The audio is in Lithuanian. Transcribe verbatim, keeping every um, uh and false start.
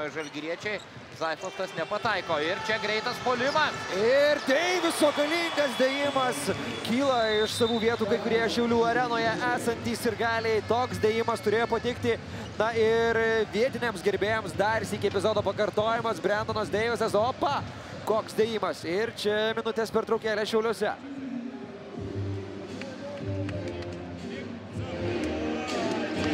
pirmojo žalgiriečiai. Zaifostas nepataiko ir čia greitas puolimas. Ir Deiviso galingas dėjimas kyla iš savų vietų kai kurie Šiaulių arenoje esantys sirgaliai. Toks dėjimas turėjo patikti. Na ir vietiniams gerbėjams dar sykį epizodo pakartojimas. Brendonas Deivisas, opa, koks dėjimas. Ir čia minutės pertraukėlė Šiauliuose.